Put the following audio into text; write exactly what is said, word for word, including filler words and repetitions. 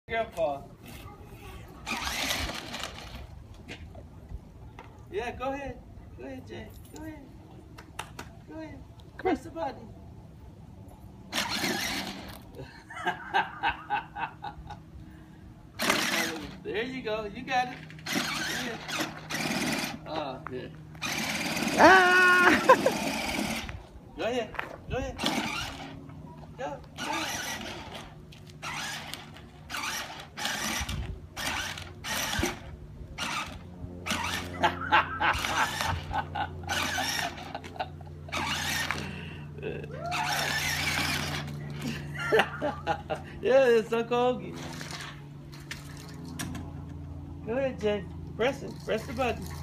Grandpa. Yeah, go ahead. Go ahead, Jay. Go ahead. Go ahead. Press the button. There you go. You got it. Yeah. Oh, yeah. Ah! Go ahead. Go ahead. Go. Go. Yeah, it's Uncle Ogie. Go ahead, Jay. Press it. Press the button.